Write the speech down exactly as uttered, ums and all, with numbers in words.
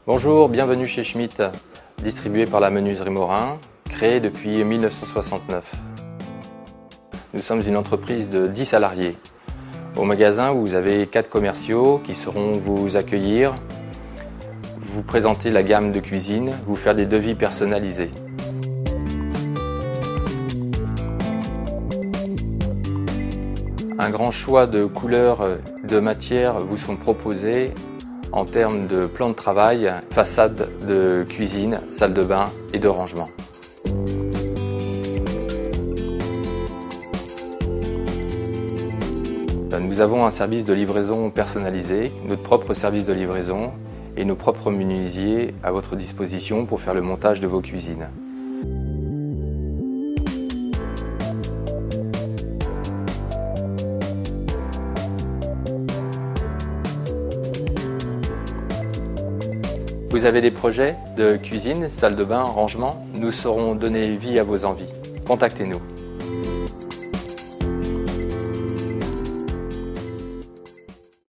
Bonjour, bienvenue chez Schmitt, distribué par la Menuiserie Morin, créée depuis mille neuf cent soixante-neuf. Nous sommes une entreprise de dix salariés. Au magasin, vous avez quatre commerciaux qui sauront vous accueillir, vous présenter la gamme de cuisine, vous faire des devis personnalisés. Un grand choix de couleurs, de matières vous sont proposés en termes de plan de travail, façade de cuisine, salle de bain et de rangement. Nous avons un service de livraison personnalisé, notre propre service de livraison et nos propres menuisiers à votre disposition pour faire le montage de vos cuisines. Vous avez des projets de cuisine, salle de bain, rangement? Nous saurons donner vie à vos envies. Contactez-nous.